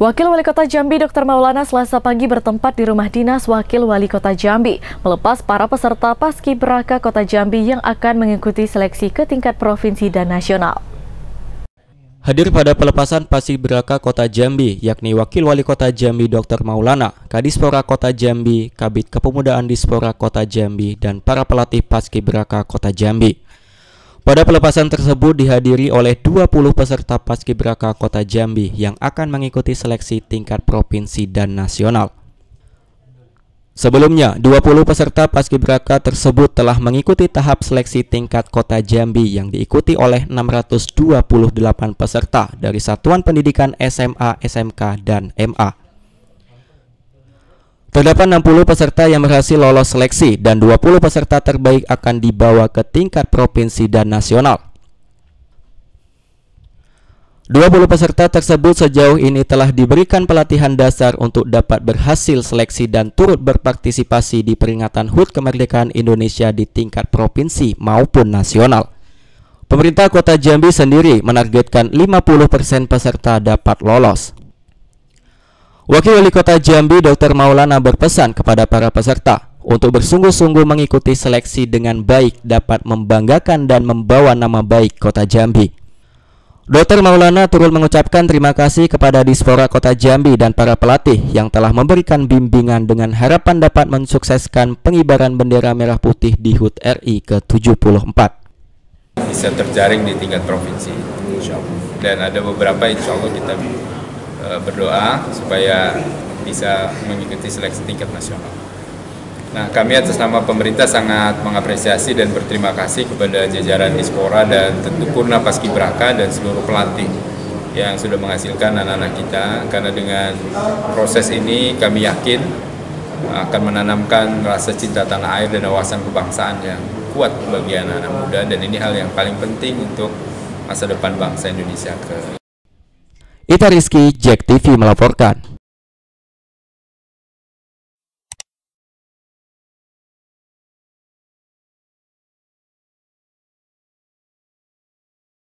Wakil Wali Kota Jambi Dr. Maulana Selasa pagi bertempat di rumah dinas Wakil Wali Kota Jambi melepas para peserta Paskibraka Kota Jambi yang akan mengikuti seleksi ke tingkat provinsi dan nasional. Hadir pada pelepasan Paskibraka Kota Jambi yakni Wakil Wali Kota Jambi Dr. Maulana, Kadispora Kota Jambi, Kabid Kepemudaan Dispora Kota Jambi, dan para pelatih Paskibraka Kota Jambi. Pada pelepasan tersebut dihadiri oleh 20 peserta Paskibraka Kota Jambi yang akan mengikuti seleksi tingkat provinsi dan nasional. Sebelumnya, 20 peserta Paskibraka tersebut telah mengikuti tahap seleksi tingkat Kota Jambi yang diikuti oleh 628 peserta dari Satuan Pendidikan SMA, SMK, dan MA. Terdapat 60 peserta yang berhasil lolos seleksi dan 20 peserta terbaik akan dibawa ke tingkat provinsi dan nasional. 20 peserta tersebut sejauh ini telah diberikan pelatihan dasar untuk dapat berhasil seleksi dan turut berpartisipasi di peringatan HUT Kemerdekaan Indonesia di tingkat provinsi maupun nasional. Pemerintah Kota Jambi sendiri menargetkan 50% peserta dapat lolos. Wakil Wali Kota Jambi Dr. Maulana berpesan kepada para peserta untuk bersungguh-sungguh mengikuti seleksi dengan baik dapat membanggakan dan membawa nama baik Kota Jambi. Dr. Maulana turut mengucapkan terima kasih kepada Dispora Kota Jambi dan para pelatih yang telah memberikan bimbingan dengan harapan dapat mensukseskan pengibaran bendera merah putih di HUT RI ke-74. Bisa terjaring di tingkat provinsi, insya Allah. Dan ada beberapa insya Allah kita berdoa supaya bisa mengikuti seleksi tingkat nasional. Nah, kami atas nama pemerintah sangat mengapresiasi dan berterima kasih kepada jajaran Dispora dan tentu Purna Paskibraka dan seluruh pelatih yang sudah menghasilkan anak-anak kita, karena dengan proses ini kami yakin akan menanamkan rasa cinta tanah air dan wawasan kebangsaan yang kuat bagi anak-anak muda, dan ini hal yang paling penting untuk masa depan bangsa Indonesia. Ita Rizky, JEK TV melaporkan.